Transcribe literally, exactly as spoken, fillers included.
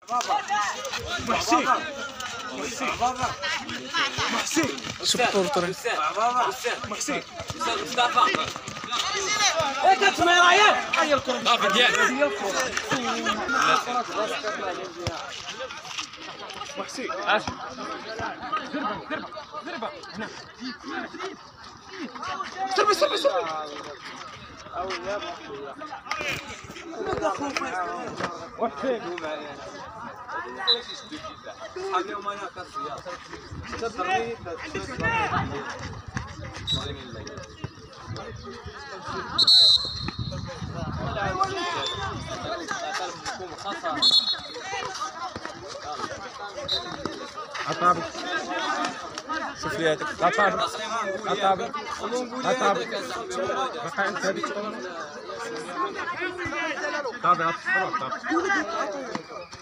محسن محسن شوف الطور محسن مصطفى ايه كتسمع رايك هي الكره صافي ديالك هي الكره محسن اش ضربه ضربه ضربه هنا سربي سربي سربي وحسين عطابي شوف لي هذاك عطابي عطابي عطابي بقى انت هذيك عطابي عطابي